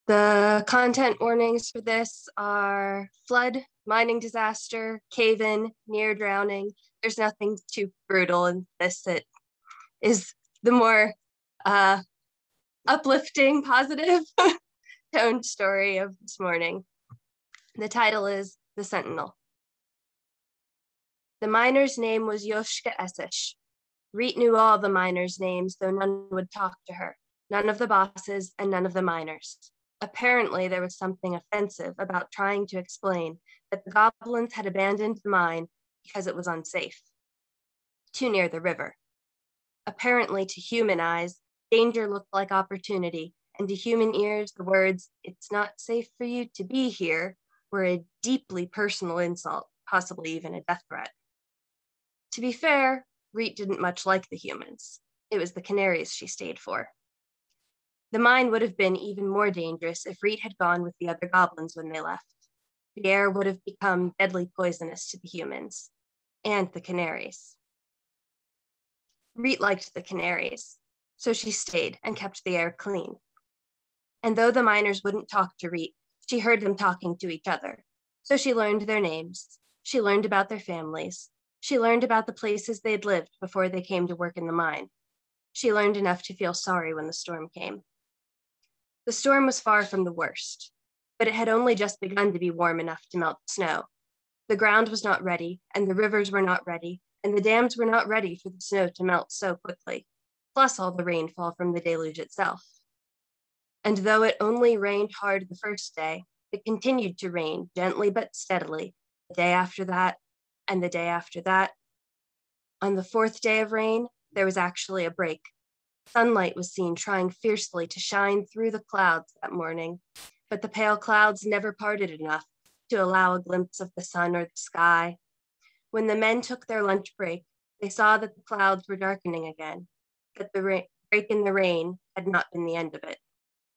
The content warnings for this are flood, mining disaster, cave-in, near drowning. There's nothing too brutal in this. It is the more uh, uplifting, positive toned story of this morning. The title is The Sentinel. The miner's name was Yoshka Essesh. Reet knew all the miners' names, though none would talk to her, none of the bosses and none of the miners. Apparently, there was something offensive about trying to explain that the goblins had abandoned the mine because it was unsafe, too near the river. Apparently, to human eyes, danger looked like opportunity, and to human ears, the words, "It's not safe for you to be here," were a deeply personal insult, possibly even a death threat. To be fair, Reet didn't much like the humans. It was the canaries she stayed for. The mine would have been even more dangerous if Reet had gone with the other goblins when they left. The air would have become deadly poisonous to the humans and the canaries. Reet liked the canaries, so she stayed and kept the air clean. And though the miners wouldn't talk to Reet, she heard them talking to each other. So she learned their names. She learned about their families. She learned about the places they'd lived before they came to work in the mine. She learned enough to feel sorry when the storm came. The storm was far from the worst, but it had only just begun to be warm enough to melt the snow. The ground was not ready, and the rivers were not ready, and the dams were not ready for the snow to melt so quickly, plus all the rainfall from the deluge itself. And though it only rained hard the first day, it continued to rain gently but steadily, the day after that, and the day after that. On the fourth day of rain, there was actually a break. Sunlight was seen trying fiercely to shine through the clouds that morning, but the pale clouds never parted enough to allow a glimpse of the sun or the sky. When the men took their lunch break, they saw that the clouds were darkening again, that the break in the rain had not been the end of it.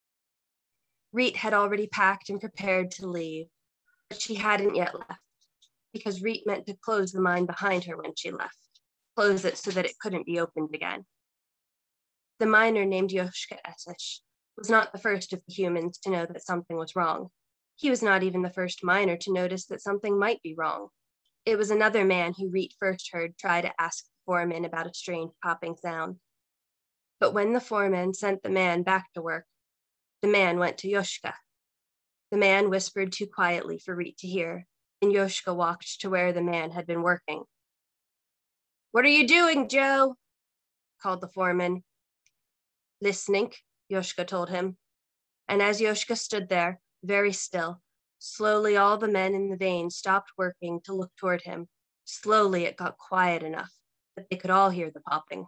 Reet had already packed and prepared to leave, but she hadn't yet left, because Reet meant to close the mine behind her when she left, close it so that it couldn't be opened again. The miner named Yoshka Essesh was not the first of the humans to know that something was wrong. He was not even the first miner to notice that something might be wrong. It was another man who Reet first heard try to ask the foreman about a strange popping sound. But when the foreman sent the man back to work, the man went to Yoshka. The man whispered too quietly for Reet to hear, and Yoshka walked to where the man had been working. "What are you doing, Joe?" called the foreman. "Listening," Yoshka told him. And as Yoshka stood there, very still, slowly all the men in the vein stopped working to look toward him. Slowly it got quiet enough that they could all hear the popping.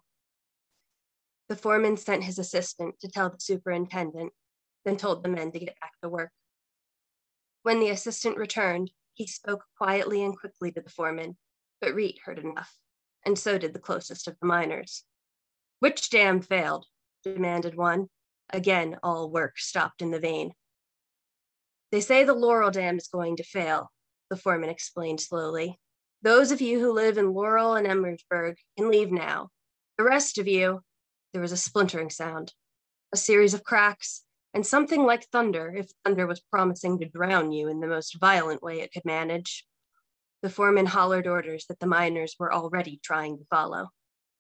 The foreman sent his assistant to tell the superintendent, then told the men to get back to work. When the assistant returned, he spoke quietly and quickly to the foreman, but Reet heard enough, and so did the closest of the miners. "Which dam failed?" demanded one. Again, all work stopped in the vein. "They say the Laurel Dam is going to fail," the foreman explained slowly. "Those of you who live in Laurel and Emmersburg can leave now. The rest of you," there was a splintering sound, a series of cracks, and something like thunder, if thunder was promising to drown you in the most violent way it could manage. The foreman hollered orders that the miners were already trying to follow.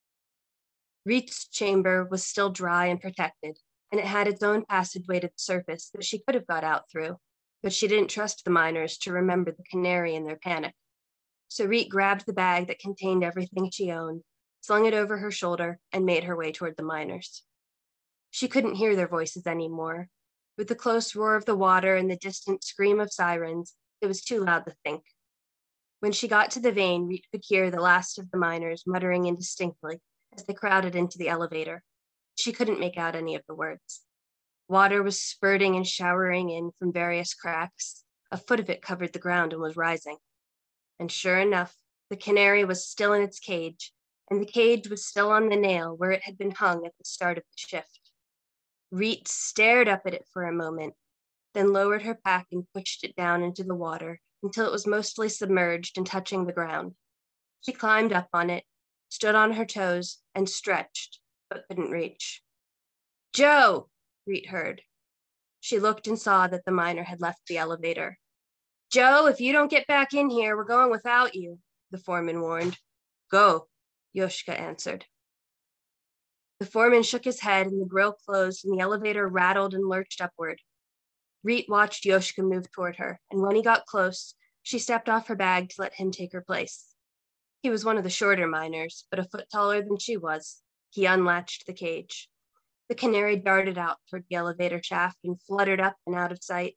Reet's chamber was still dry and protected, and it had its own passageway to the surface that she could have got out through, but she didn't trust the miners to remember the canary in their panic. So Reet grabbed the bag that contained everything she owned, slung it over her shoulder, and made her way toward the miners. She couldn't hear their voices anymore. With the close roar of the water and the distant scream of sirens, it was too loud to think. When she got to the vein, Reet could hear the last of the miners muttering indistinctly as they crowded into the elevator. She couldn't make out any of the words. Water was spurting and showering in from various cracks. A foot of it covered the ground and was rising. And sure enough, the canary was still in its cage, and the cage was still on the nail where it had been hung at the start of the shift. Reet stared up at it for a moment, then lowered her pack and pushed it down into the water until it was mostly submerged and touching the ground. She climbed up on it, stood on her toes, and stretched, but couldn't reach. "Joe!" Reet heard. She looked and saw that the miner had left the elevator. "Joe, if you don't get back in here, we're going without you," the foreman warned. "Go," Yoshka answered. The foreman shook his head and the grill closed and the elevator rattled and lurched upward. Reet watched Yoshka move toward her, and when he got close, she stepped off her bag to let him take her place. He was one of the shorter miners, but a foot taller than she was. He unlatched the cage. The canary darted out toward the elevator shaft and fluttered up and out of sight.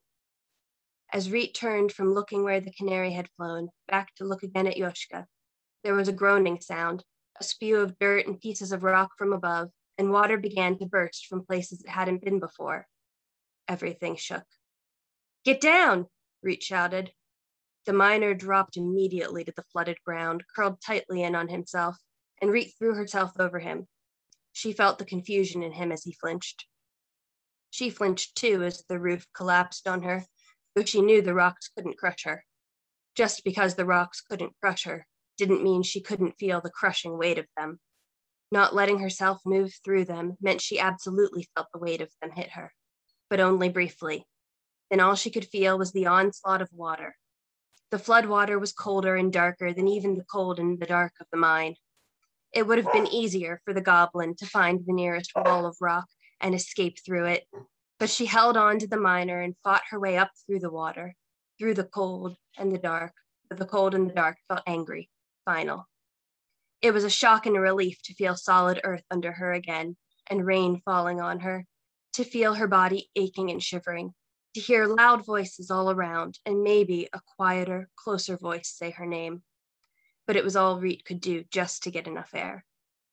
As Reet turned from looking where the canary had flown, back to look again at Yoshka, there was a groaning sound, a spew of dirt and pieces of rock from above, and water began to burst from places it hadn't been before. Everything shook. "Get down," Reet shouted. The miner dropped immediately to the flooded ground, curled tightly in on himself, and Reet threw herself over him. She felt the confusion in him as he flinched. She flinched too as the roof collapsed on her, though she knew the rocks couldn't crush her. Just because the rocks couldn't crush her didn't mean she couldn't feel the crushing weight of them. Not letting herself move through them meant she absolutely felt the weight of them hit her, but only briefly. Then all she could feel was the onslaught of water. The flood water was colder and darker than even the cold and the dark of the mine. It would have been easier for the goblin to find the nearest wall of rock and escape through it, but she held on to the miner and fought her way up through the water, through the cold and the dark, but the cold and the dark felt angry, final. It was a shock and a relief to feel solid earth under her again, and rain falling on her, to feel her body aching and shivering, to hear loud voices all around, and maybe a quieter, closer voice say her name. But it was all Reet could do just to get enough air.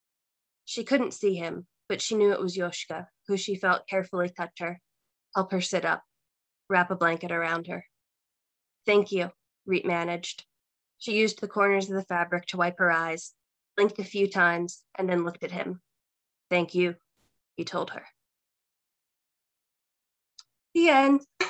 She couldn't see him, but she knew it was Yoshka, who she felt carefully touch her, help her sit up, wrap a blanket around her. "Thank you," Reet managed. She used the corners of the fabric to wipe her eyes, blinked a few times, and then looked at him. "Thank you," he told her. The end.